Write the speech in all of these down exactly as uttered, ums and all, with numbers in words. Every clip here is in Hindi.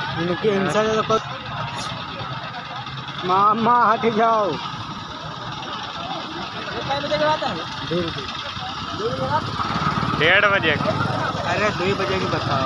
इनकी हिंसा तो मामा हट जाओ। डेढ़ बजे। अरे दो ही बजे की बताओ।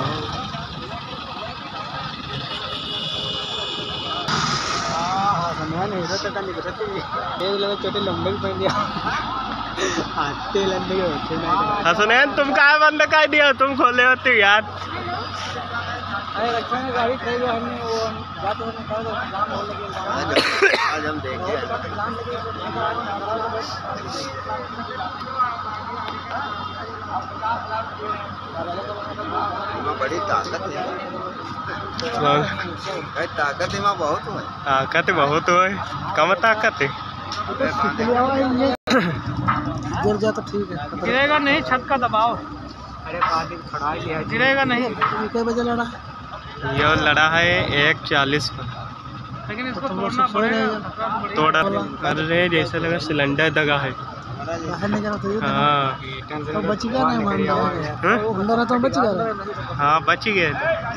हाँ समय नहीं रहता था, नहीं रहती एक लगे छोटे लंबे भी पहन दिया आते लंबे होते ना। सुनैन तुम कहाँ बंद कर दिया, तुम खोले होते यार। अरे रक्षा में गाड़ी खरीद हमने वो जाते हैं निकाल दो काम हो लगे। आज हम देखे बड़ी ताकत है, ताकत है बहुत है, ताकत बहुत है, कम ताकत है। गिर जा तो ठीक है, गिरेगा नहीं, छत का दबाव। अरे पानी खड़ा ही है, गिरेगा नहीं। कितने बजे लड़ा? ये लड़ा है एक चालीस पर, लेकिन इसको तोड़ना पड़ेगा। तोड़ा कर रहे जैसे लगा सिलेंडर दगा है। बाहर नहीं जाना चाहिए। हाँ तो बच गया ना, मान गया वो बंदा रहता बच गया। हाँ बच गए।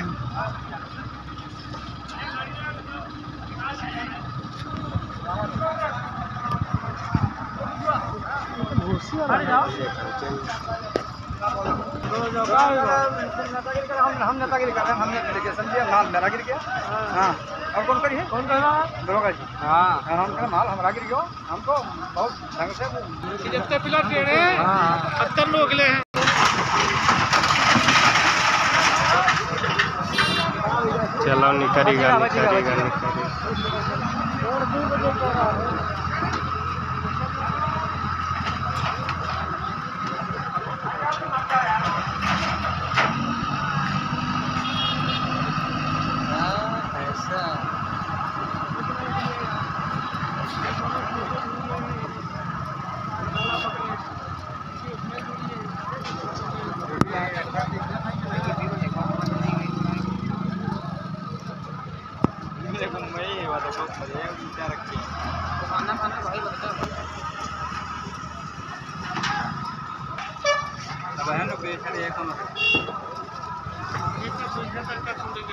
हम नेतागिरी कर रहे हैं, हमने देखिए समझिए माल मेरागिरी किया। हाँ और कौन करी है, कौन कर रहा है दरोगा जी। हाँ हम करें माल हमारा गिर गया, हमको बहुत ढंग से जितने पिलर टेढ़े सत्तर लोग ले हैं। चलो निकलेगा निकलेगा निकलेगा। खाना खाना भाई बहन बेच रही है।